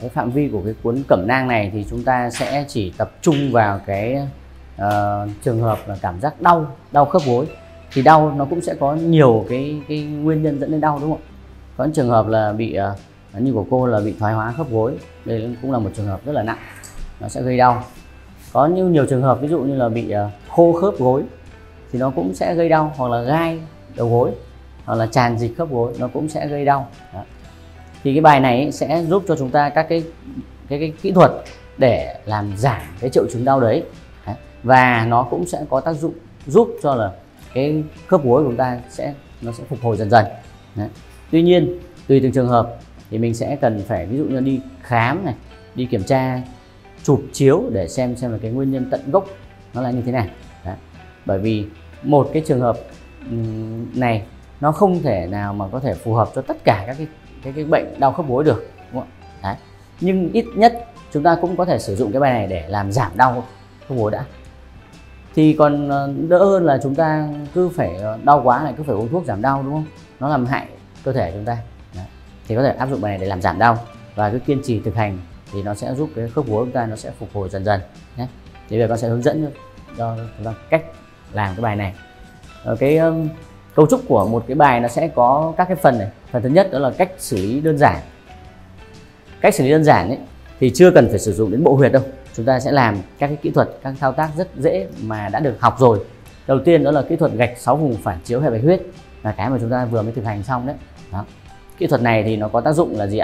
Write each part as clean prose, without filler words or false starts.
cái phạm vi của cái cuốn cẩm nang này thì chúng ta sẽ chỉ tập trung vào cái trường hợp là cảm giác đau khớp gối. Thì đau nó cũng sẽ có nhiều cái nguyên nhân dẫn đến đau, đúng không? Có những trường hợp là bị như của cô là bị thoái hóa khớp gối, đây cũng là một trường hợp rất là nặng, nó sẽ gây đau. Có nhiều trường hợp ví dụ như là bị khô khớp gối thì nó cũng sẽ gây đau, hoặc là gai đầu gối, hoặc là tràn dịch khớp gối, nó cũng sẽ gây đau. Đó. Thì cái bài này sẽ giúp cho chúng ta các cái kỹ thuật để làm giảm cái triệu chứng đau đấy. Và nó cũng sẽ có tác dụng giúp cho là cái khớp gối của chúng ta nó sẽ phục hồi dần dần. Đấy. Tuy nhiên tùy từng trường hợp thì mình sẽ cần phải ví dụ như đi khám này, đi kiểm tra, chụp chiếu để xem là cái nguyên nhân tận gốc nó là như thế nào. Đấy. Bởi vì một cái trường hợp này nó không thể nào mà có thể phù hợp cho tất cả các cái bệnh đau khớp gối được, đúng không? Đấy. Nhưng ít nhất chúng ta cũng có thể sử dụng cái bài này để làm giảm đau khớp gối đã. Thì còn đỡ hơn là chúng ta cứ phải đau quá này cứ phải uống thuốc giảm đau, đúng không? Nó làm hại cơ thể chúng ta. Đấy. Thì có thể áp dụng bài này để làm giảm đau và cứ kiên trì thực hành thì nó sẽ giúp cái khớp gối của chúng ta nó sẽ phục hồi dần dần nhé. Thì bây giờ con sẽ hướng dẫn cho chúng ta cách làm cái bài này. Cái cấu trúc của một cái bài nó sẽ có các cái phần này. Phần thứ nhất đó là cách xử lý đơn giản. Cách xử lý đơn giản ấy, thì chưa cần phải sử dụng đến bộ huyệt đâu. Chúng ta sẽ làm các cái kỹ thuật, các thao tác rất dễ mà đã được học rồi. Đầu tiên đó là kỹ thuật gạch 6 vùng phản chiếu hệ bạch huyết, là cái mà chúng ta vừa mới thực hành xong đấy. Đó. Kỹ thuật này thì nó có tác dụng là gì ạ?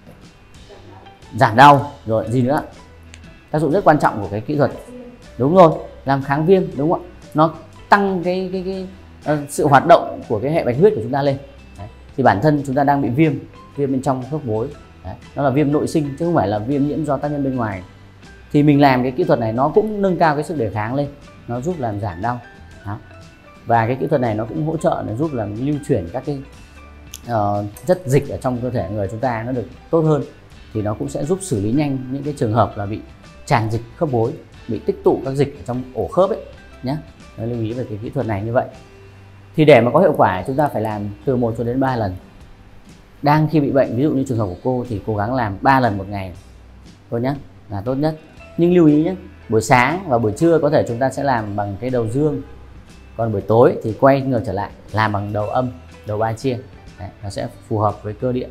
Giảm đau, rồi gì nữa? Tác dụng rất quan trọng của cái kỹ thuật. Đúng rồi, làm kháng viêm, đúng không ạ? Nó tăng cái sự hoạt động của cái hệ bạch huyết của chúng ta lên. Đấy. Thì bản thân chúng ta đang bị viêm bên trong khớp gối. Đấy. Nó là viêm nội sinh chứ không phải là viêm nhiễm do tác nhân bên ngoài. Thì mình làm cái kỹ thuật này nó cũng nâng cao cái sức đề kháng lên, nó giúp làm giảm đau. Đó. Và cái kỹ thuật này nó cũng hỗ trợ để giúp làm lưu chuyển các cái chất dịch ở trong cơ thể người chúng ta nó được tốt hơn. Thì nó cũng sẽ giúp xử lý nhanh những cái trường hợp là bị tràn dịch khớp gối, bị tích tụ các dịch ở trong ổ khớp ấy nhé. Lưu ý về cái kỹ thuật này như vậy. Thì để mà có hiệu quả chúng ta phải làm từ 1 cho đến 3 lần. Đang khi bị bệnh, ví dụ như trường hợp của cô thì cố gắng làm 3 lần một ngày thôi nhé, là tốt nhất. Nhưng lưu ý nhé, buổi sáng và buổi trưa có thể chúng ta sẽ làm bằng cái đầu dương, còn buổi tối thì quay ngược trở lại làm bằng đầu âm, đầu ba chia. Đấy, nó sẽ phù hợp với cơ địa.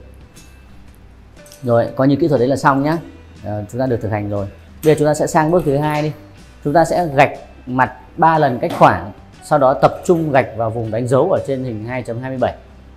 Rồi, coi như kỹ thuật đấy là xong nhá. Chúng ta được thực hành rồi. Bây giờ chúng ta sẽ sang bước thứ hai đi. Chúng ta sẽ gạch mặt 3 lần cách khoảng, sau đó tập trung gạch vào vùng đánh dấu ở trên hình 2.27.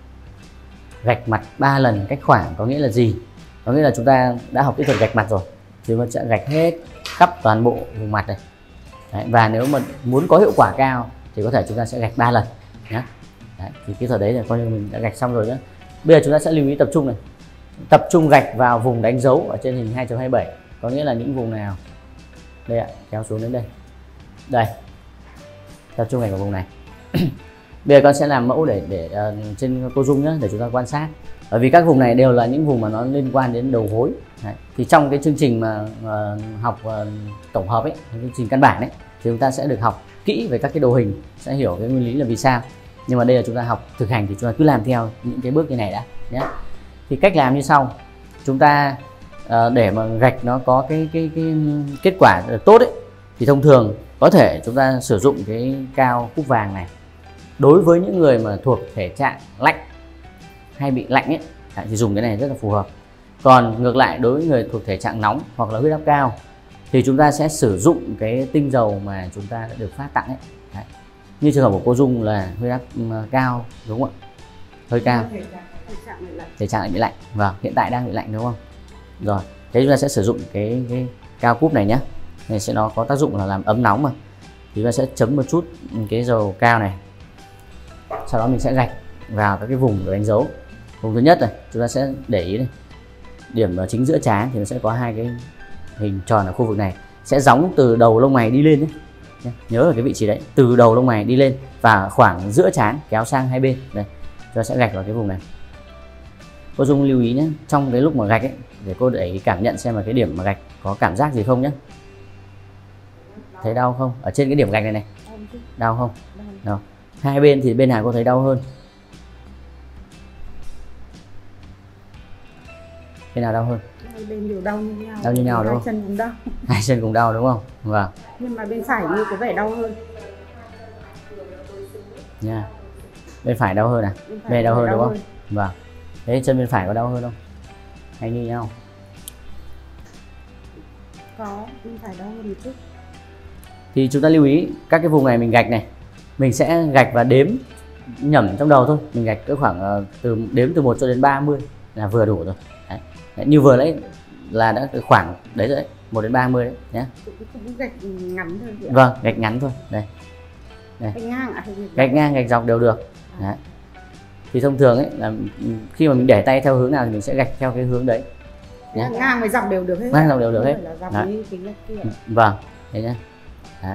Gạch mặt 3 lần cách khoảng có nghĩa là gì? Có nghĩa là chúng ta đã học kỹ thuật gạch mặt rồi. Chúng ta sẽ gạch hết khắp toàn bộ vùng mặt này. Đấy, và nếu mà muốn có hiệu quả cao thì có thể chúng ta sẽ gạch 3 lần nhé. Đấy, thì kỹ thuật đấy là coi như mình đã gạch xong rồi nhé. Bây giờ chúng ta sẽ lưu ý tập trung này. Tập trung gạch vào vùng đánh dấu ở trên hình 2.27. Có nghĩa là những vùng nào? Đây ạ, kéo xuống đến đây. Đây. Tập trung gạch vào vùng này. Bây giờ con sẽ làm mẫu để trên cô Dung nhé, để chúng ta quan sát. Bởi vì các vùng này đều là những vùng mà nó liên quan đến đầu gối. Đấy. Thì trong cái chương trình mà học tổng hợp ấy, chương trình căn bản ấy, thì chúng ta sẽ được học kỹ về các cái đồ hình, sẽ hiểu cái nguyên lý là vì sao. Nhưng mà đây là chúng ta học thực hành thì chúng ta cứ làm theo những cái bước như này đã nhé. Thì cách làm như sau. Chúng ta để mà gạch nó có cái kết quả tốt ấy, thì thông thường có thể chúng ta sử dụng cái cao cúc vàng này. Đối với những người mà thuộc thể trạng lạnh hay bị lạnh ấy, thì dùng cái này rất là phù hợp. Còn ngược lại đối với người thuộc thể trạng nóng hoặc là huyết áp cao thì chúng ta sẽ sử dụng cái tinh dầu mà chúng ta đã được phát tặng ấy. Đấy. Như trường hợp của cô Dung là huyết áp cao, đúng không ạ? Hơi cao. Thể trạng lại bị lạnh. Vâng, hiện tại đang bị lạnh đúng không? Rồi, thế chúng ta sẽ sử dụng cái cao cúp này nhé. Này sẽ nó có tác dụng là làm ấm nóng mà. Thì chúng ta sẽ chấm một chút cái dầu cao này. Sau đó mình sẽ gạch vào các cái vùng đánh dấu. Vùng thứ nhất này, chúng ta sẽ để ý này. Điểm ở chính giữa trán thì nó sẽ có hai cái hình tròn ở khu vực này. Sẽ gióng từ đầu lông mày đi lên đấy. Nhớ ở cái vị trí đấy, từ đầu lông mày đi lên và khoảng giữa trán kéo sang hai bên. Đây, chúng ta sẽ gạch vào cái vùng này. Cô Dung lưu ý nhé, trong cái lúc mà gạch ấy, để cô để ý cảm nhận xem là cái điểm mà gạch có cảm giác gì không nhé. Thấy đau không? Ở trên cái điểm gạch này này. Đau không? Đau. Hai bên thì bên nào cô thấy đau hơn? Bên nào đau hơn? Hai bên đều đau như nhau. Đau như nhau đúng không? Hai chân cũng đau. Hai chân cùng đau đúng không? Vâng. Nhưng mà bên phải như có vẻ đau hơn. Nha. Bên phải đau hơn à? Bên này đau hơn đúng không? Vâng. Thế chân bên phải có đau hơn không? Hay như nhau? Có, bên phải đau hơn một chút. Thì chúng ta lưu ý các cái vùng này mình gạch này, mình sẽ gạch và đếm nhẩm trong đầu thôi. Mình gạch cỡ khoảng đếm từ 1 cho đến 30 là vừa đủ rồi. Đấy. Đấy, như vừa nãy là đã khoảng đấy rồi đấy, 1 đến 30 đấy nhé. Cũng gạch ngắn thôi. Vâng, gạch ngắn thôi. Đây. Đây. Gạch ngang à? Gạch ngang, gạch dọc đều được. Đấy. Thì thông thường ấy là khi mà mình để tay theo hướng nào thì mình sẽ gạch theo cái hướng đấy. Nhá. Ngang với dọc đều được hết. Ngang dọc đều được hết. Vâng, thế nhá. Đấy.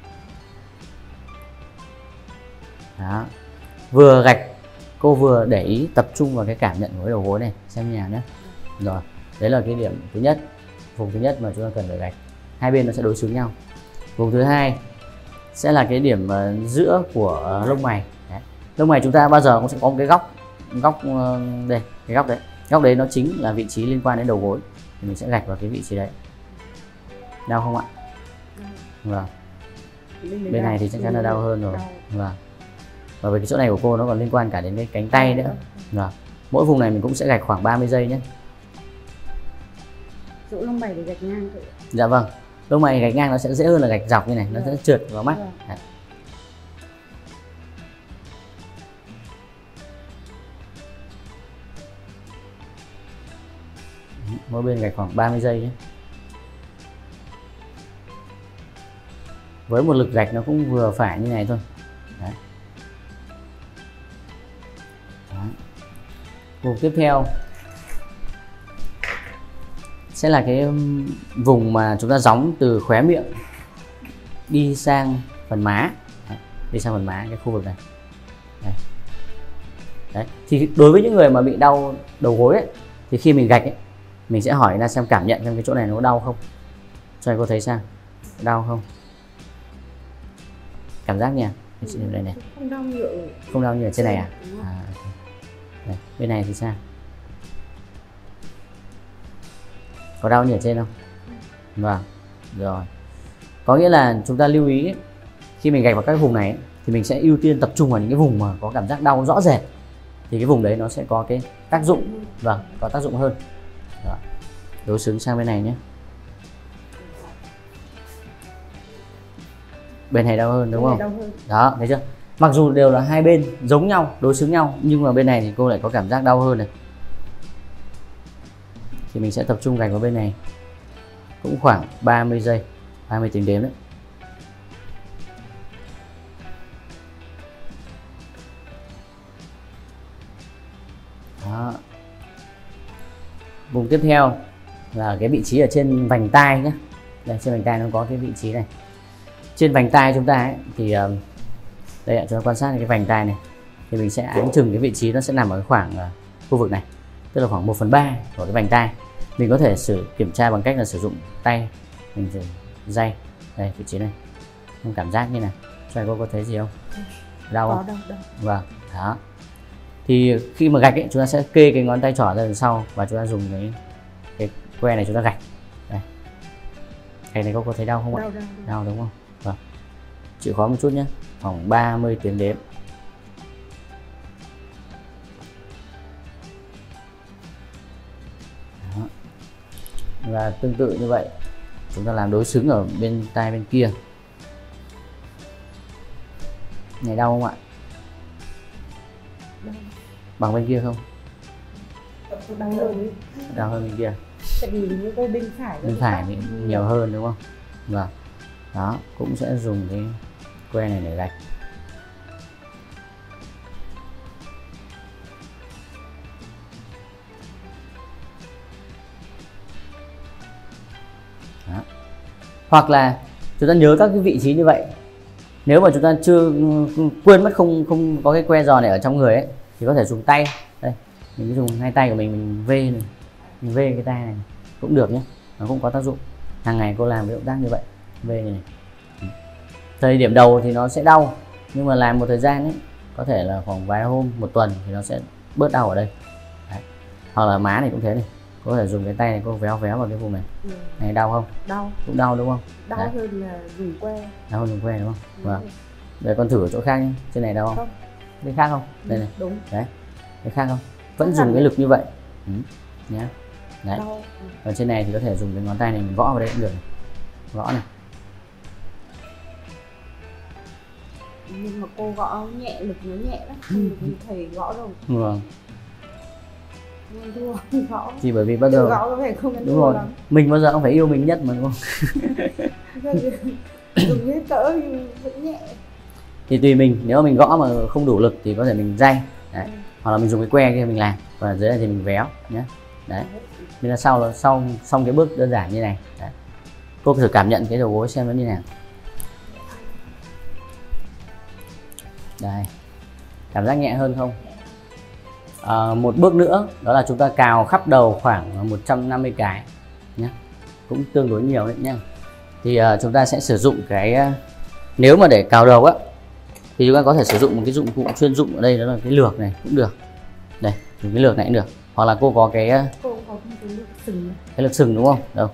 Đó. Vừa gạch cô vừa để ý tập trung vào cái cảm nhận của cái đầu gối này xem như nào nhé. Rồi, đấy là cái điểm thứ nhất, vùng thứ nhất mà chúng ta cần phải gạch. Hai bên nó sẽ đối xứng nhau. Vùng thứ hai sẽ là cái điểm giữa của lông mày. Đấy. Lông mày chúng ta bao giờ cũng sẽ có một cái góc đây, cái góc đấy. Góc đấy nó chính là vị trí liên quan đến đầu gối. Thì mình sẽ gạch vào cái vị trí đấy. Đau không ạ? Vâng. Bên này thì chắc chắn là đau hơn rồi. Vâng. Và về cái chỗ này của cô nó còn liên quan cả đến cái cánh tay nữa. Vâng. Mỗi vùng này mình cũng sẽ gạch khoảng 30 giây nhé. Chỗ lông mày để gạch ngang thôi. Dạ vâng. Lông mày gạch ngang nó sẽ dễ hơn là gạch dọc như này, nó sẽ trượt vào mắt. Đấy. Mỗi bên gạch khoảng 30 giây nhé. Với một lực gạch nó cũng vừa phải như này thôi. Đấy. Đấy. Vùng tiếp theo sẽ là cái vùng mà chúng ta gióng từ khóe miệng đi sang phần má. Đấy. Đi sang phần má, cái khu vực này. Đấy. Đấy. Thì đối với những người mà bị đau đầu gối ấy, thì khi mình gạch ấy, mình sẽ hỏi ra xem cảm nhận trong cái chỗ này nó có đau không. Cho cô thấy sao? Đau không? Cảm giác nha. Đây này. Không đau nhiều. Không đau nhiều trên này à? Đây. Bên này thì sao? Có đau nhiều trên không? Vâng. Rồi. Có nghĩa là chúng ta lưu ý ấy, khi mình gạch vào các vùng này ấy, thì mình sẽ ưu tiên tập trung vào những cái vùng mà có cảm giác đau rõ rệt. Thì cái vùng đấy nó sẽ có cái tác dụng. Vâng, có tác dụng hơn. Rồi. Đối xứng sang bên này nhé. Bên này đau hơn đúng không? Đó, thấy chưa? Mặc dù đều là hai bên giống nhau, đối xứng nhau, nhưng mà bên này thì cô lại có cảm giác đau hơn này. Thì mình sẽ tập trung gạch vào bên này. Cũng khoảng 30 giây, 30 tiếng đếm đấy. Đó. Vùng tiếp theo là cái vị trí ở trên vành tai nhé. Đây, trên vành tai nó có cái vị trí này. Trên vành tai chúng ta ấy, thì đây ạ, chúng ta quan sát cái vành tai này thì mình sẽ áng chừng cái vị trí nó sẽ nằm ở khoảng khu vực này, tức là khoảng 1/3 của cái vành tai. Mình có thể kiểm tra bằng cách là sử dụng tay mình day đây vị trí này, không cảm giác như này. Cho cô có thấy gì không? Đau không? Đau. Vâng, đó. Thì khi mà gạch ấy, chúng ta sẽ kê cái ngón tay trỏ ra đằng sau và chúng ta dùng cái que này chúng ta gạch. Đây. Cái này cô có thấy đau không ạ? Đau đúng không? Vâng. Chịu khó một chút nhé, khoảng 30 tiếng đếm. Đó. Và tương tự như vậy chúng ta làm đối xứng ở bên tai bên kia. Này đau không ạ? Bằng bên kia không? Đau hơn bên kia. Tại vì bên phải thì nhiều hơn đúng không? Vâng. Đó, cũng sẽ dùng cái que này để gạch. Đó. Hoặc là chúng ta nhớ các cái vị trí như vậy. Nếu mà chúng ta chưa quên mất không có cái que giò này ở trong người ấy, thì có thể dùng tay. Đây, mình cứ dùng hai tay của mình vê này, mình vê cái tay này cũng được nhé, nó cũng có tác dụng. Hàng ngày cô làm cái động tác như vậy, vê này. Thời điểm đầu thì nó sẽ đau, nhưng mà làm một thời gian ấy, có thể là khoảng vài hôm, một tuần thì nó sẽ bớt đau ở đây. Đấy. Hoặc là má này cũng thế này, Cô có thể dùng cái tay này cô véo véo vào cái vùng này. Này đau không? Đau. Cũng đau đúng không? Đau đấy. Hơn là dùng que. Đau hơn dùng que đúng không? Vâng. Để con thử ở chỗ khác nhé. Trên này đau không? Cái khác không? Đây này. Đúng. Đấy. Cái khác không? Vẫn dùng cái lực như vậy. Nhá. Đấy. Đau. Ở trên này thì có thể dùng cái ngón tay này mình gõ vào đây cũng được. Gõ này. Nhưng mà cô gõ nhẹ, lực nó nhẹ lắm, không được như thầy gõ đâu. Vâng. Không thua, gõ. Thì bởi vì bao giờ gõ có vẻ không ăn đúng thua rồi. lắm. Mình bao giờ cũng phải yêu mình nhất mà đúng không? Dùng như cỡ nhưng vẫn nhẹ. Thì tùy mình, nếu mà mình gõ mà không đủ lực thì có thể mình day. Đấy. Hoặc là mình dùng cái que kia mình làm, và dưới này thì mình véo nhé. Đấy. Nên là sau là xong cái bước đơn giản như này. Đấy. Cô thử cảm nhận cái đầu gối xem nó như nào. Đây. Cảm giác nhẹ hơn không? Một bước nữa đó là chúng ta cào khắp đầu khoảng 150 cái nhé, cũng tương đối nhiều đấy nhé. Thì chúng ta sẽ sử dụng cái, nếu mà để cào đầu á thì chúng ta có thể sử dụng một cái dụng cụ chuyên dụng ở đây, đó là cái lược này cũng được. Đây, dùng cái lược này cũng được, hoặc là cô có cái lược sừng. Cái lược sừng đúng không? Đâu?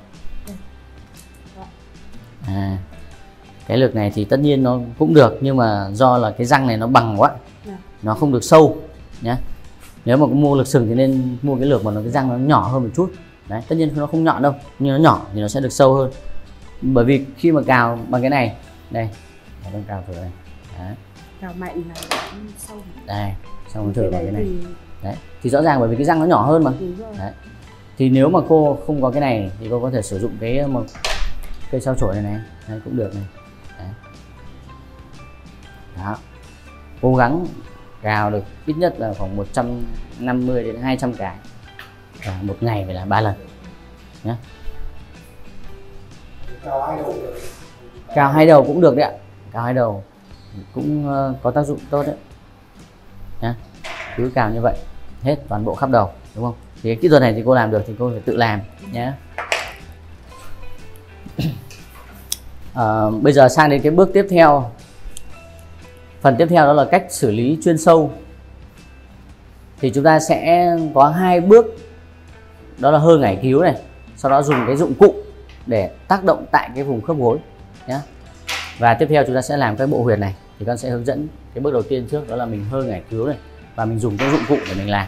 Cái lược này thì tất nhiên nó cũng được, nhưng mà do là cái răng này nó bằng quá, nó không được sâu nhé. Nếu mà mua lược sừng thì nên mua cái lược mà nó cái răng nó nhỏ hơn một chút. Đấy, tất nhiên nó không nhọn đâu, nhưng nó nhỏ thì nó sẽ được sâu hơn. Bởi vì khi mà cào bằng cái này, đây, đang cào thử này. Đấy. Cào mạnh là sâu. Đây, xong rồi thử bằng cái này. Đấy, thì rõ ràng bởi vì cái răng nó nhỏ hơn mà. Đấy. Thì nếu mà cô không có cái này thì cô có thể sử dụng cái một cây sao chổi này này, đấy, cũng được này. Đấy. Đó. Cố gắng cào được ít nhất là khoảng 150 đến 200 cái, và một ngày phải làm 3 lần nhé. Cào hai đầu cũng được đấy ạ. Cào hai đầu cũng có tác dụng tốt đấy nhé. Cứ cào như vậy hết toàn bộ khắp đầu, đúng không? Thì cái kỹ thuật này thì cô làm được thì cô phải tự làm nhé. Bây giờ sang đến cái bước tiếp theo. Phần tiếp theo đó là cách xử lý chuyên sâu. Thì chúng ta sẽ có 2 bước, đó là hơ ngải cứu này, sau đó dùng cái dụng cụ để tác động tại cái vùng khớp gối nhé. Và tiếp theo chúng ta sẽ làm cái bộ huyệt này. Thì con sẽ hướng dẫn cái bước đầu tiên trước, đó là mình hơ ngải cứu này, và mình dùng cái dụng cụ để mình làm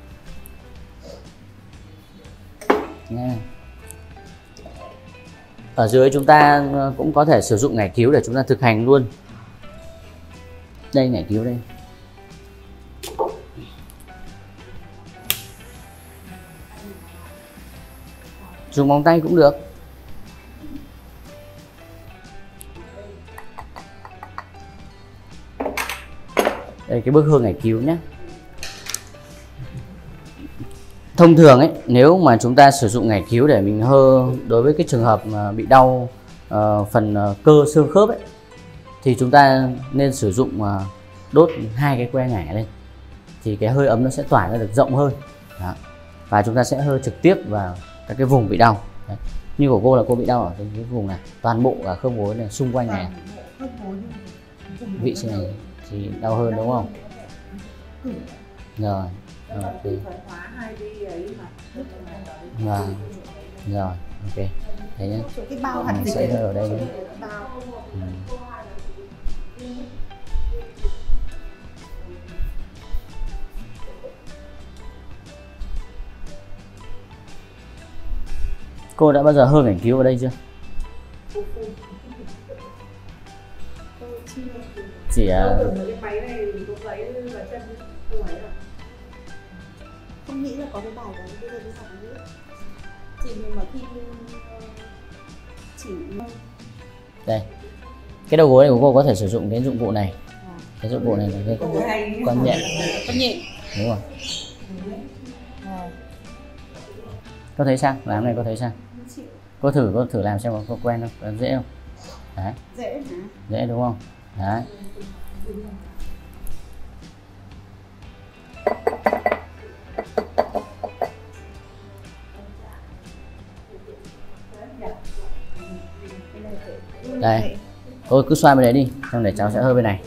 nha. Ở dưới chúng ta cũng có thể sử dụng ngải cứu để chúng ta thực hành luôn. Đây, ngải cứu đây. Dùng móng tay cũng được. Đây, cái bước hơ ngải cứu nhé. Thông thường ấy, nếu mà chúng ta sử dụng ngải cứu để mình hơ đối với cái trường hợp mà bị đau phần cơ xương khớp ấy, thì chúng ta nên sử dụng đốt 2 cái que ngải lên, thì cái hơi ấm nó sẽ tỏa ra được rộng hơn. Đó. Và chúng ta sẽ hơ trực tiếp vào các cái vùng bị đau. Đấy. Như của cô là cô bị đau ở cái vùng này, toàn bộ cả khớp gối này, xung quanh này, vị trí này thì đau hơn đúng không? Rồi, rồi, rồi, ok, thế nhé. Mình sẽ hơ ở đây nhé. Cô đã bao giờ hơ ngải cứu ở đây chưa? Chỉ không nghĩ là có cái bài đấy, bây giờ đi học nữa. Chỉ mà khi chỉ đây, cái đầu gối này của cô có thể sử dụng cái dụng cụ này. Cái dụng cụ này là cái con nhện. Đúng rồi. Có thấy sao? Làm này có thấy sao? Cô thử làm xem có quen không? Có dễ không? Đấy. Dễ hả? Dễ đúng không? Đấy. Đây. Cô cứ xoay bên đấy đi, xong để cháu sẽ hơi bên này.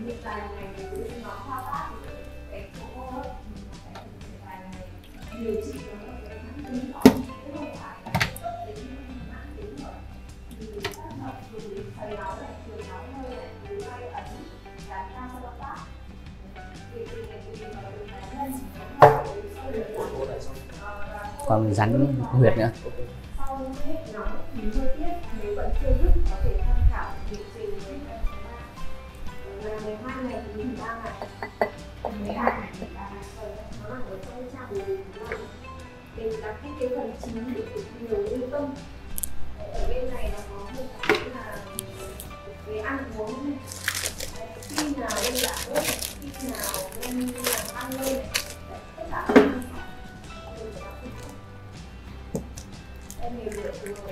hiện tại này thì nó thao tác cái hô hấp cái hiện tại này điều trị nó cái mãn tính đó, chứ không phải là cấp tính mãn tính rồi. Thì tác động từ thầy nóng này, trường nóng hơi này, từ tay ấn, dán cao sau động tác. Thì mà từ cá nhân còn rắn huyệt nữa. sau hết nóng thì hơi tiết nếu vẫn chưa dứt có thể tham khảo lịch trình với ngày 12 ngày thì mình đang này mới đạt nó nằm ở trong trạng mình đặt cái phần chính để nhiều lưu tâm. Ở bên này nó có một cái là về ăn uống này, khi nào lên giảm bớt, khi nào lên ăn lên, tất cả các em hiểu được rồi.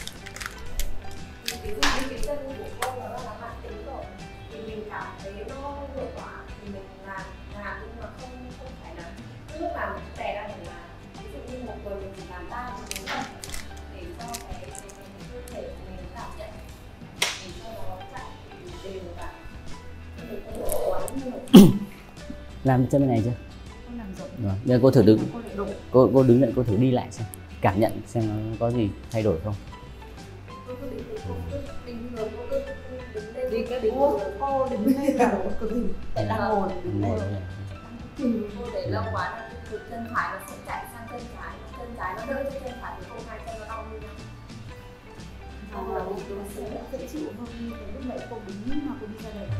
Ví dụ như cái chân của con nó là mãn tính rồi thì mình cảm thấy nó hiệu quả thì mình làm nhưng mà không phải là lúc nào mình tè ra để làm. Ví dụ như một tuần mình chỉ làm 3 đến 4 lần để cho cái cơ thể của mình cảm nhận, để cho nó chạy đều và mình không được quá nhiều. Làm chân bên này chưa? Không làm rồi. Rồi, bây giờ cô thử đứng, cô đứng lại, cô thử đi lại xem, cảm nhận xem nó có gì thay đổi không. Cô đứng đây là cực hình tại đang ngồi Này, để lâu quá chân phải nó sẽ chạy sang chân trái nó đỡ cho chân phải thì không hai chân nó đau như nhau. Xong là mình sẽ dễ chịu hơn như cái lúc nãy cô đứng hoặc cô đi ra đời.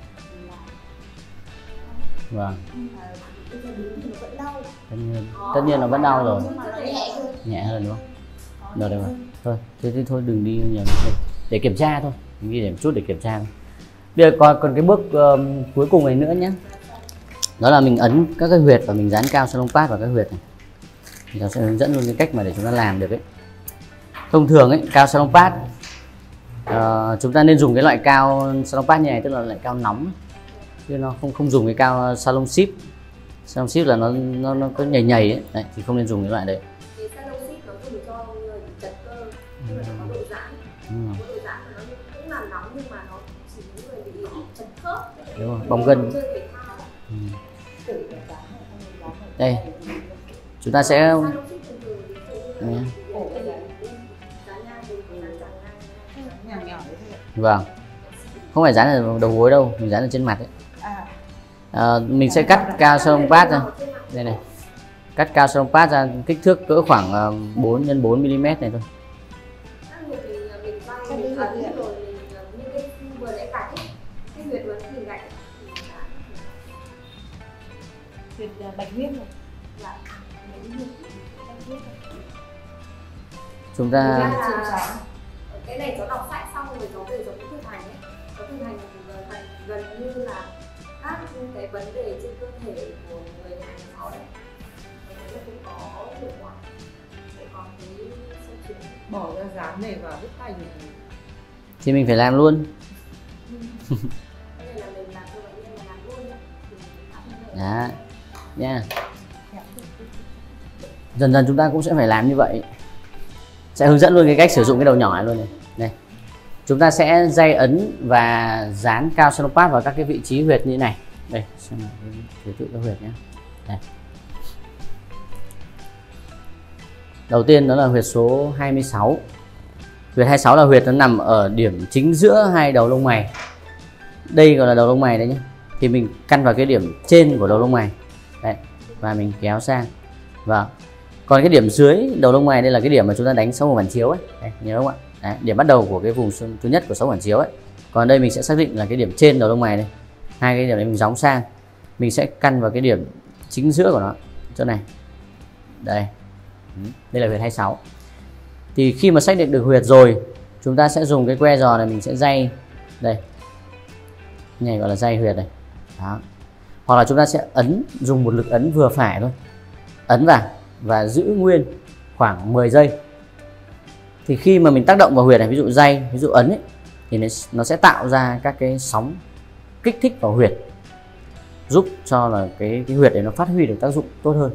vâng. Bây giờ đứng thì nó vẫn đau. Tất nhiên nó vẫn đau rồi. Nhưng mà nó nhẹ hơn. Nhẹ hơn đúng không? Được rồi. Thôi, thế thôi đừng đi nhiều để kiểm tra thôi. Mình đi để một chút để kiểm tra thôi. Bây giờ còn cái bước cuối cùng này nữa nhé. Đó là mình ấn các cái huyệt và mình dán cao salon pad vào các huyệt này. Thì nó sẽ hướng dẫn luôn cái cách mà để chúng ta làm được ấy. Thông thường ấy, cao salon pad chúng ta nên dùng cái loại cao salon pad như này, tức là loại cao nóng, chứ nó không dùng cái cao salon ship. Salon ship là nó có nhầy nhầy ấy. Đấy, thì không nên dùng cái loại đấy. Cái salon ship nó dùng cho người bị chật cơ, nhưng mà nó có độ giãn. Có độ giãn mà nó cũng làm nóng nhưng mà nó chỉ những người bị chật khớp. Đúng rồi, bong gân. Đây, chúng ta sẽ vâng, không phải dán ở đầu gối đâu, mình dán ở trên mặt ấy. Mình sẽ cắt cao salon pad ra đây này, cắt cao salon pad ra kích thước cỡ khoảng 4 x 4 mm này thôi. Bạch huyết rồi. Chúng ta cái này cháu đọc sách xong rồi cháu về cháu cũng thực hành ấy. Cháu thực hành gần như là các cái vấn đề trên cơ thể của người nhà cháu đấy. Nó cũng có hiệu quả. Sẽ có cái sâu chuyển. Bỏ ra dán này vào viết tay thì mình phải làm luôn. Cái này là mình làm cho bệnh nhân làm luôn đấy. Đó nha. Dần dần chúng ta cũng sẽ phải làm như vậy. Sẽ hướng dẫn luôn cái cách sử dụng cái đầu nhỏ này luôn này. Đây. Chúng ta sẽ day ấn và dán cao salon pad vào các cái vị trí huyệt như thế này. Đây, xem cái thứ tự các huyệt nhé. Đây. Đầu tiên đó là huyệt số 26. Huyệt 26 là huyệt nó nằm ở điểm chính giữa hai đầu lông mày. Đây gọi là đầu lông mày đấy nhé. Thì mình căn vào cái điểm trên của đầu lông mày. Đấy. Và mình kéo sang. Vâng. Còn cái điểm dưới đầu lông mày đây là cái điểm mà chúng ta đánh sống phản chiếu ấy. Đây, nhớ không ạ? Đấy, điểm bắt đầu của cái vùng thứ nhất của sống phản chiếu ấy. Còn đây mình sẽ xác định là cái điểm trên đầu lông mày đây. Hai cái điểm này mình gióng sang. Mình sẽ căn vào cái điểm chính giữa của nó, chỗ này. Đây. Đây là huyệt 26. Thì khi mà xác định được huyệt rồi, chúng ta sẽ dùng cái que giò này, mình sẽ day đây. Cái này gọi là day huyệt này. Đó. Hoặc là chúng ta sẽ ấn, dùng một lực ấn vừa phải thôi. Ấn vào và giữ nguyên khoảng 10 giây. Thì khi mà mình tác động vào huyệt này, ví dụ day, ví dụ ấn ấy, thì nó sẽ tạo ra các cái sóng kích thích vào huyệt, giúp cho là cái huyệt đấy nó phát huy được tác dụng tốt hơn.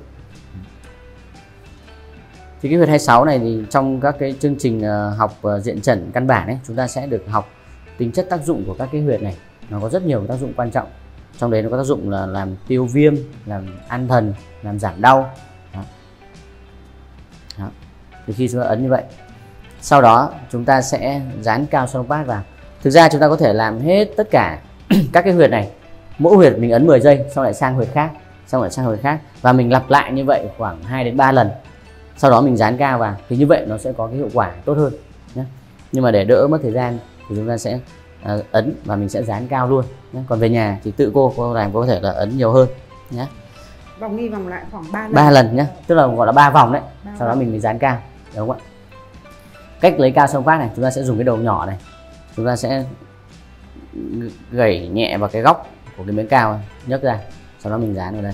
Thì cái huyệt 26 này thì trong các cái chương trình học diện trần căn bản ấy, chúng ta sẽ được học tính chất tác dụng của các cái huyệt này. nó có rất nhiều tác dụng quan trọng. Trong đấy nó có tác dụng là làm tiêu viêm, làm an thần, làm giảm đau. Đó. Đó. Thì khi chúng ta ấn như vậy, sau đó chúng ta sẽ dán cao Sonopad vào. Thực ra chúng ta có thể làm hết tất cả các cái huyệt này, mỗi huyệt mình ấn 10 giây, xong lại sang huyệt khác, xong lại sang huyệt khác, và mình lặp lại như vậy khoảng 2 đến 3 lần. Sau đó mình dán cao vào, thì như vậy nó sẽ có cái hiệu quả tốt hơn nhé. Nhưng mà để đỡ mất thời gian thì chúng ta sẽ ấn và mình sẽ dán cao luôn nhé. Còn về nhà thì tự cô làm có thể là ấn nhiều hơn nhé. Vòng đi vòng lại khoảng 3 lần. 3 lần nhé, tức là gọi là 3 vòng đấy. Sau đó mình dán cao, đúng không ạ? Cách lấy cao Sonopad này, chúng ta sẽ dùng cái đầu nhỏ này, chúng ta sẽ gẩy nhẹ vào cái góc của cái miếng cao này, nhấc ra, sau đó mình dán vào đây.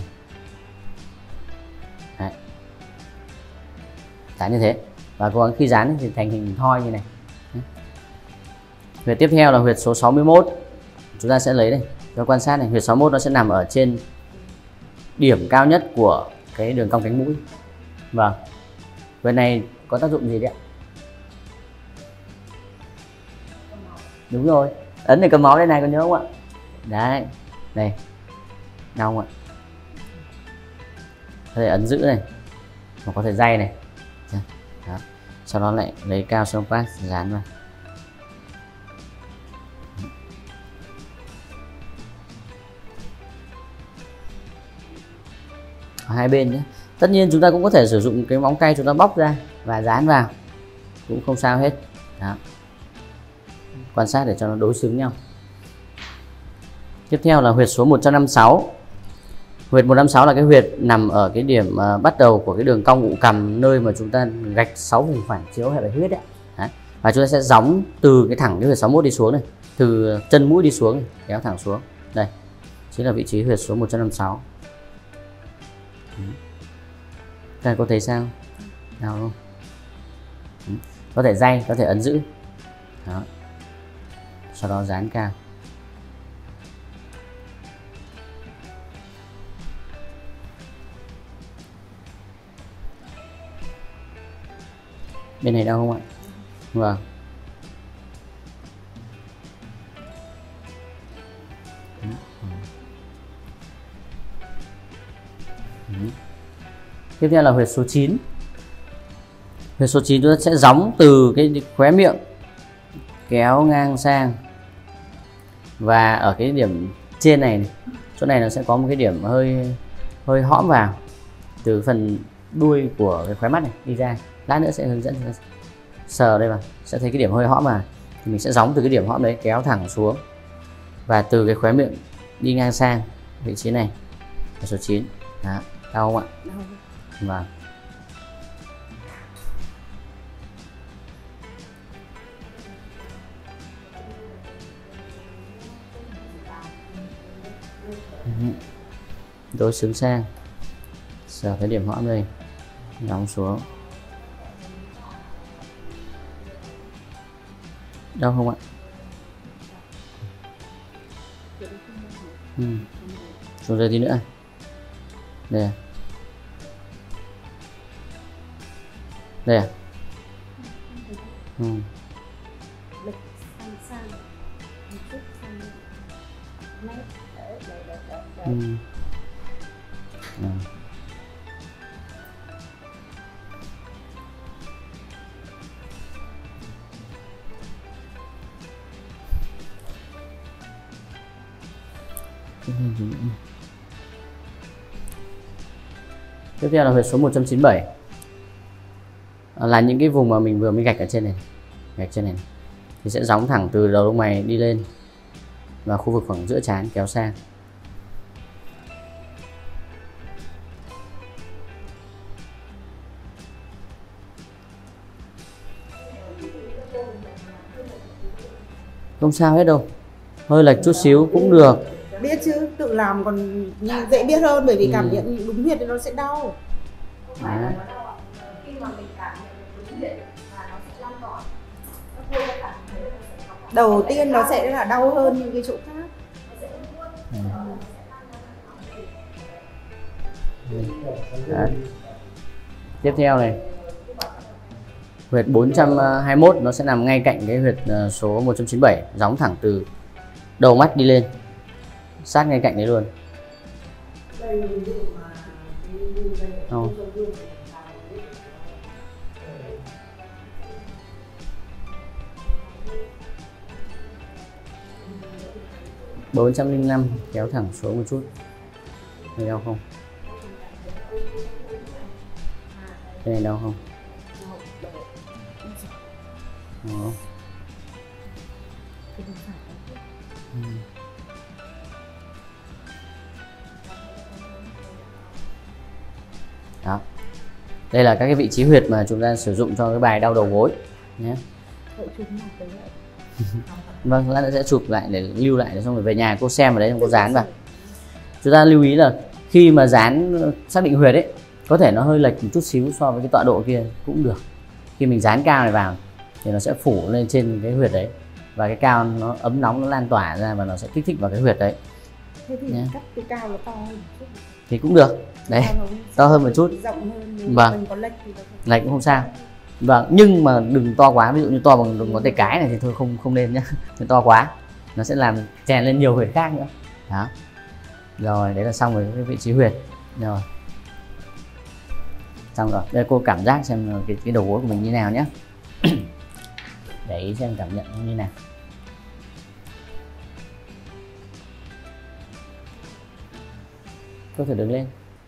Đấy. Dán như thế, và cố gắng khi dán thì thành hình thoi như này. Huyệt tiếp theo là huyệt số 61. Chúng ta sẽ lấy đây, cho quan sát này, huyệt 61 nó sẽ nằm ở trên điểm cao nhất của cái đường cong cánh mũi. Vâng. Huyệt này có tác dụng gì đấy ạ? Đúng rồi, ấn này cầm máu đây này, có nhớ không ạ? Đấy, đây, đau không ạ? Có thể ấn giữ này, hoặc có thể day này. Đó. Sau đó lại lấy cao Sonopad dán vào. Ở hai bên nhé. Tất nhiên chúng ta cũng có thể sử dụng cái móng tay chúng ta bóc ra và dán vào, cũng không sao hết. Đó. Quan sát để cho nó đối xứng nhau. Tiếp theo là huyệt số 156. Huyệt 156 là cái huyệt nằm ở cái điểm bắt đầu của cái đường cong ụ cằm, nơi mà chúng ta gạch 6 vùng phản chiếu hệ bạch huyết đấy. Đấy. Và chúng ta sẽ gióng từ cái thẳng cái huyệt 61 đi xuống này, từ chân mũi đi xuống này, kéo thẳng xuống. Đây, chính là vị trí huyệt số 156. Các bạn có thấy sao? Đau không? Có thể day, có thể ấn giữ. Đó. Sau đó dán cao. Bên này đau không ạ? Vâng. Tiếp theo là huyệt số 9. Huyệt số 9 chúng ta sẽ gióng từ cái khóe miệng kéo ngang sang, và ở cái điểm trên này, chỗ này nó sẽ có một cái điểm hơi hõm vào từ phần đuôi của cái khóe mắt này đi ra. Lát nữa sẽ hướng dẫn sờ đây, mà sẽ thấy cái điểm hơi hõm mà, thì mình sẽ gióng từ cái điểm hõm đấy kéo thẳng xuống, và từ cái khóe miệng đi ngang sang vị trí này là số 9. Đó. Đau không ạ? Đau. Vâng. Đối xứng sang, sờ cái điểm hõm đây, đóng xuống. Đau không ạ? Xuống dưới tí nữa. Đây à? Đây à? Tiếp theo là huyệt số 197, là những cái vùng mà mình vừa mới gạch ở trên này, gạch trên này, thì sẽ gióng thẳng từ đầu lông mày đi lên và khu vực khoảng giữa trán kéo sang. Không sao hết đâu, hơi lệch chút xíu cũng được. Biết chứ, tự làm còn dễ biết hơn, bởi vì cảm nhận đúng huyệt thì nó sẽ đau. Đấy. Khi mà mình cảm nhận đúng huyệt và nó sẽ lan tỏa. Đầu tiên nó sẽ là đau hơn những cái chỗ khác. Đấy. Tiếp theo này, huyệt 421 nó sẽ nằm ngay cạnh cái huyệt số 197, gióng thẳng từ đầu mắt đi lên, sát ngay cạnh đấy luôn. Không. 405 kéo thẳng xuống một chút. Thấy đau không? Cái này đau không? Đó. Đó. Đây là các cái vị trí huyệt mà chúng ta sử dụng cho cái bài đau đầu gối nhé. Vâng, lát nữa sẽ chụp lại để lưu lại, để xong rồi về nhà cô xem ở đấy, cô dán vào. Chúng ta lưu ý là khi mà dán xác định huyệt ấy, có thể nó hơi lệch một chút xíu so với cái tọa độ kia cũng được. Khi mình dán cao này vào thì nó sẽ phủ lên trên cái huyệt đấy, và cái cao nó ấm nóng nó lan tỏa ra và nó sẽ kích thích vào cái huyệt đấy. Thế thì cắt cái cao nó to hơn một chút thì cũng được đấy, to hơn một chút, rộng hơn. Vâng. Mình có lệch thì lệch cũng không sao. Vâng, nhưng mà đừng to quá, ví dụ như to bằng ngón tay cái này thì thôi không nên nhá. To quá nó sẽ làm chèn lên nhiều huyệt khác nữa. Đó. Rồi, đấy là xong rồi cái vị trí huyệt. Rồi. Xong rồi. Đây cô cảm giác xem cái đầu gối của mình như nào nhé. Để ý xem cảm nhận nó như nào. Có thể đứng lên.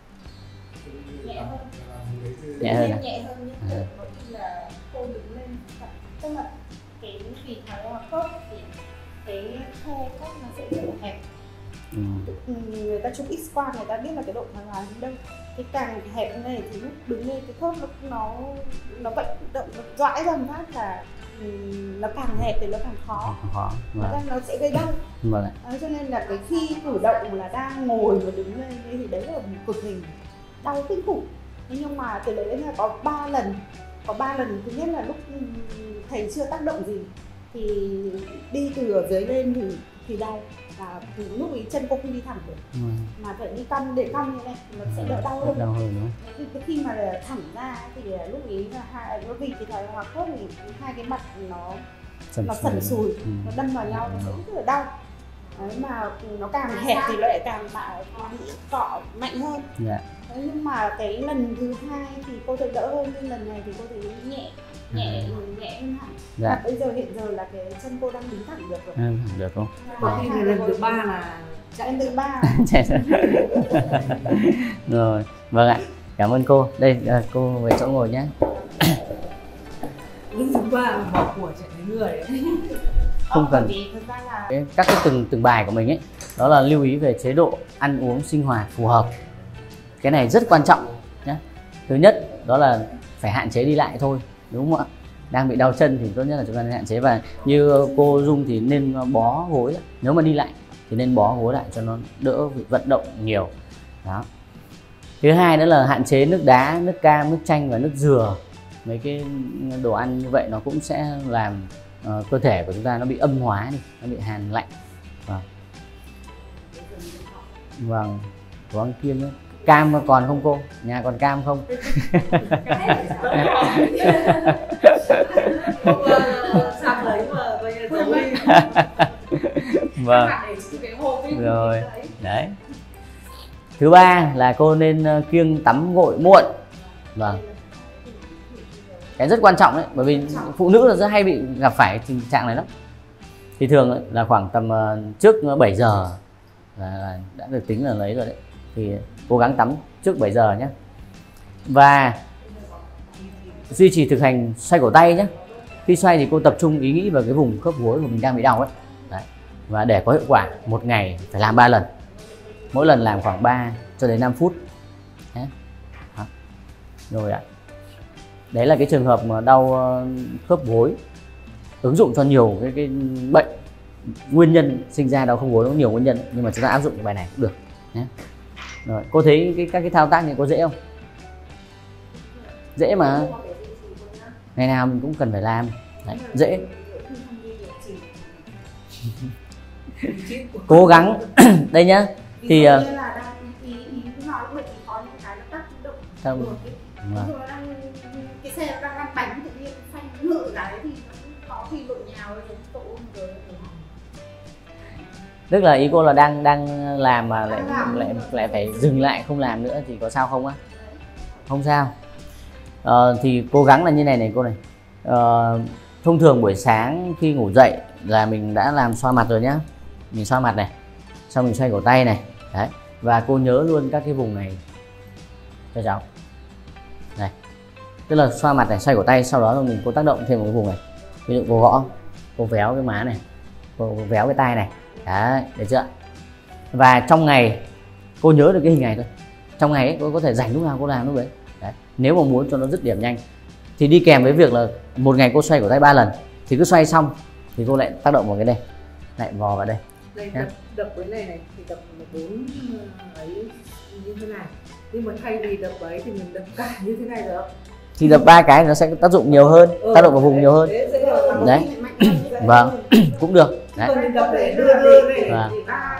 Nhẹ hơn à? Nhẹ hơn nhưng có khi là cô đứng lên, tức là cái vì thái hoa khớp thì cái khe khớp nó sẽ rất là hẹp. Người ta chụp X-quang người ta biết là cái độ thoái hóa đến đâu. Cái càng hẹp như này thì lúc đứng lên cái khớp nó vận động, nó dõi dần phát là nó càng hẹp thì nó càng khó. Nó sẽ gây đau. Cho nên là cái khi cử động là đang ngồi và đứng lên thì đấy là một cực hình đau kinh khủng. Nhưng mà từ đấy là có 3 lần. Có 3 lần, thứ nhất là lúc thầy chưa tác động gì thì đi từ ở dưới lên thì đau, và lúc ấy chân cô không đi thẳng được, mà phải đi cong để cong như này nó sẽ đỡ đau hơn. Đau hơn đúng không? Cái khi mà thẳng ra thì lúc ấy là nó vì cái thoái hóa khớp thì hai cái mặt nó sần sùi, nó đâm vào nhau nó sẽ rất là đau. Đấy, mà nó càng hẹp thì nó lại càng bị cọ mạnh hơn. Đấy, nhưng mà cái lần thứ hai thì cô thấy đỡ hơn, nhưng lần này thì cô thấy nhẹ hơn hẳn. Và bây giờ hiện giờ là cái chân cô đang đứng thẳng được rồi. Được không? Lần thứ 3 là lần thứ 3. Rồi, vâng ạ. Cảm ơn cô. Đây cô về chỗ ngồi nhé. lần thứ 3 bỏ của chạy đến người ấy. Không cần. Các cái từng bài của mình ấy, đó là lưu ý về chế độ ăn uống sinh hoạt phù hợp. Cái này rất quan trọng nhé. Thứ nhất đó là phải hạn chế đi lại thôi, đúng không ạ? Đang bị đau chân thì tốt nhất là chúng ta nên hạn chế, và như cô Dung thì nên bó gối. Nếu mà đi lại thì nên bó gối lại cho nó đỡ vận động nhiều. Đó. Thứ hai nữa là hạn chế nước đá, nước cam, nước chanh và nước dừa. Mấy cái đồ ăn như vậy nó cũng sẽ làm cơ thể của chúng ta nó bị âm hóa đi, nó bị hàn lạnh. Vâng, có ăn kiêng nữa. Cam còn không cô? Nhà còn cam không? Sang đấy mà coi như giấu đi. Vâng. Rồi, đấy. Thứ ba là cô nên kiêng tắm gội muộn. Vâng. Cái rất quan trọng đấy, bởi vì phụ nữ là rất hay bị gặp phải tình trạng này lắm. Thì thường là khoảng tầm trước 7 giờ là đã được tính là lấy rồi đấy. Thì cố gắng tắm trước 7 giờ nhé. Và duy trì thực hành xoay cổ tay nhé. Khi xoay thì cô tập trung ý nghĩ vào cái vùng khớp gối của mình đang bị đau ấy. Đấy. Và để có hiệu quả, một ngày phải làm 3 lần. Mỗi lần làm khoảng 3 cho đến 5 phút. Đấy. Rồi ạ. Đấy là cái trường hợp mà đau khớp gối, ứng dụng cho nhiều cái bệnh. Nguyên nhân sinh ra đau khớp gối nó có nhiều nguyên nhân, nhưng mà chúng ta áp dụng cái bài này cũng được nhé. Rồi, cô thấy các cái thao tác này có dễ không? Dễ mà. Ngày nào mình cũng cần phải làm. Đấy, dễ. Cố gắng. Đây nhá. Thì cái xe nó đang lăn bánh tự nhiên phanh ngự cái thì nó có khi lộn nhào rồi tổ rồi. Tức là ý cô là đang làm mà lại phải dừng lại không làm nữa thì có sao không á? Không sao. Thì cố gắng là như này cô này. Thông thường buổi sáng khi ngủ dậy là mình đã làm xoa mặt rồi nhá. Mình xoa mặt này, xong mình xoay cổ tay này. Đấy. Và cô nhớ luôn các cái vùng này cho cháu. Này. Tức là xoa mặt này, xoay cổ tay, sau đó mình cô tác động thêm một cái vùng này. Ví dụ cô gõ, cô véo cái má này, cô véo cái tay này. Đấy, được chưa? Và trong ngày cô nhớ được cái hình này thôi. Trong ngày ấy, cô có thể rảnh lúc nào cô làm lúc đấy. Đấy. Nếu mà muốn cho nó dứt điểm nhanh thì đi kèm với việc là một ngày cô xoay cổ tay 3 lần, thì cứ xoay xong thì cô lại tác động vào cái đây, lại vò vào đây. Đây đập cái này thì đập 4 ấy như thế này, nhưng mà thay vì đập ấy thì mình đập cả như thế này được. Thì đập 3 cái nó sẽ tác dụng nhiều hơn, tác động vào vùng nhiều hơn. Đấy. Vâng, cũng được. Đấy. Vâng.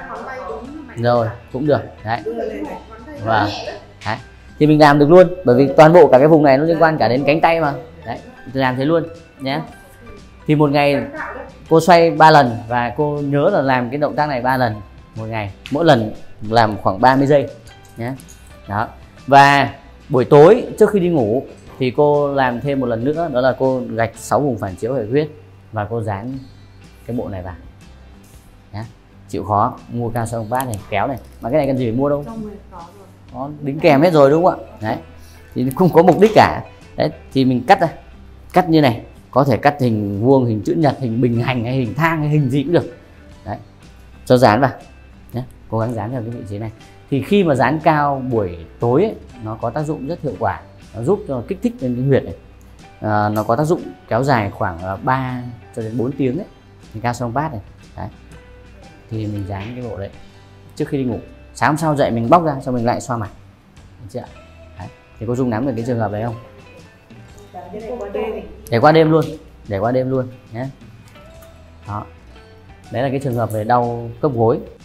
Rồi, cũng được. Đấy. Vâng. Đấy. Thì mình làm được luôn, bởi vì toàn bộ cả cái vùng này nó liên quan cả đến cánh tay mà. Đấy, tôi làm thế luôn nhé. Thì một ngày cô xoay 3 lần và cô nhớ là làm cái động tác này 3 lần một ngày, mỗi lần làm khoảng 30 giây nhé. Đó. Và buổi tối trước khi đi ngủ thì cô làm thêm một lần nữa, đó là cô gạch 6 vùng phản chiếu hệ huyết và cô dán cái bộ này vào nhé. Chịu khó mua cao sông bát này, kéo này, mà cái này cần gì phải mua đâu, nó đính kèm hết rồi đúng không ạ? Đấy, thì không có mục đích cả. Đấy, thì mình cắt ra, cắt như này, có thể cắt hình vuông, hình chữ nhật, hình bình hành hay hình thang hay hình gì cũng được. Đấy, cho dán vào nhé, cố gắng dán vào cái vị trí này. Thì khi mà dán cao buổi tối ấy, nó có tác dụng rất hiệu quả, nó giúp cho kích thích lên cái huyệt này. Nó có tác dụng kéo dài khoảng 3 cho đến 4 tiếng đấy, thì cao sông bát này. Đấy, thì mình dán cái bộ đấy trước khi đi ngủ. Sáng hôm sau dậy mình bóc ra, xong mình lại xoa mặt. Được chưa? Đấy. Thì cô Dung nắm được cái trường hợp đấy không? Để qua đêm luôn, để qua đêm luôn nhé. Đó, đấy là cái trường hợp về đau khớp gối.